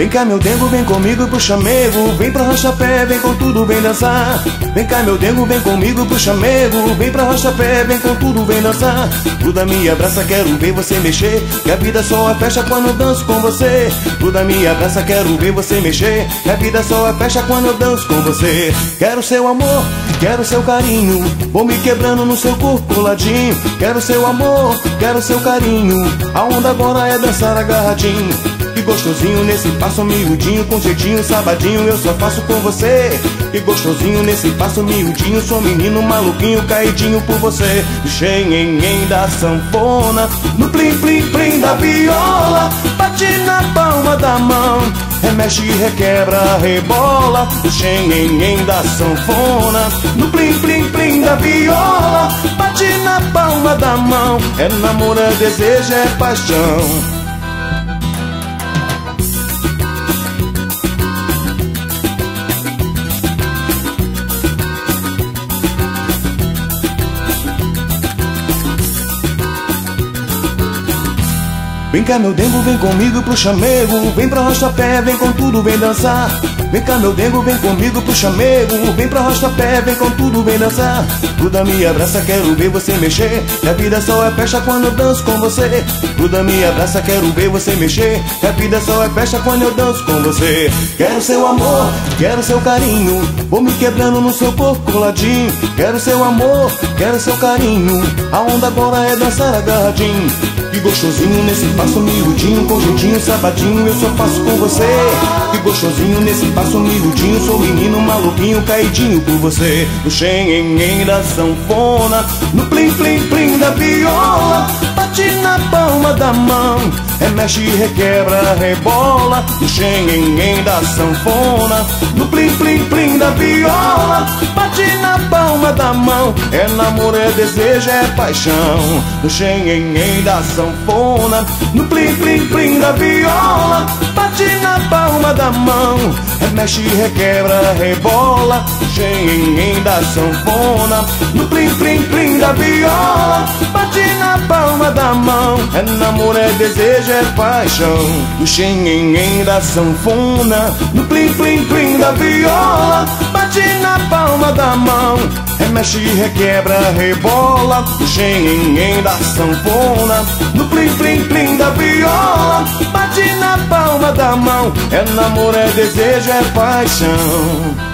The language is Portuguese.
Vem cá meu dengo, vem comigo pro chamego, vem pro arrasta-pé, vem com tudo, vem dançar. Vem cá meu dengo, vem comigo pro chamego, vem pro arrasta-pé, vem com tudo, vem dançar. Gruda me abraça, quero ver você mexer, que a vida só é festa quando eu danço com você. Gruda me abraça, quero ver você mexer, que a vida só é festa quando eu danço com você. Quero seu amor, quero seu carinho, vou me quebrando no seu corpo coladinho. Quero seu amor, quero seu carinho, a onda agora é dançar agarradinho. Que gostosinho nesse passo miudinho, com jeitinho, sabadinho, eu só faço com você. Que gostosinho nesse passo miudinho, sou menino maluquinho, caidinho por você. No xenhenhen da sanfona, no plim plim plim da viola, bate na palma da mão, remexe, requebra, rebola. No xenhenhen da sanfona, no plim plim plim da viola, bate na palma da mão, é namoro, é desejo, é paixão. Vem cá meu dengo, vem comigo pro chamego, vem pro arrasta-pé, vem com tudo, vem dançar. Vem cá meu dengo, vem comigo pro chamego, vem pro arrasta-pé, vem com tudo, vem dançar. Gruda me abraça, quero ver você mexer, que a vida só é festa quando eu danço com você. Gruda me abraça, quero ver você mexer, que a vida só é festa quando eu danço com você. Quero seu amor, quero seu carinho, vou me quebrando no seu corpo coladinho. Quero seu amor, quero seu carinho, a onda agora é dançar agarradinho. Que gostosinho nesse passo miudinho, com jeitinho, sabadinho, eu só faço com você. Que gostosinho nesse passo miudinho, sou menino maluquinho, caidinho por você. No xenhenhen da sanfona, no plim plim plim da viola, bate na palma da mão, remexe, requebra, rebola. No xenhenhen da sanfona, no plim plim plim da viola, bate na palma da mão, é namoro, é desejo, é paixão. No xenhenhen da sanfona, no plim plim plim da viola, bate na palma da mão, remexe, requebra, rebola. No xenhenhen da sanfona, no plim plim plim da viola, bate na palma da mão, é namoro, é desejo, é paixão. No xenhenhen da sanfona, no plim plim plim da viola, bate na palma da mão, remexe, requebra, rebola. No xenhenhen da sanfona, no plim plim plim da viola, bate na palma da mão, é namoro, é desejo, é paixão.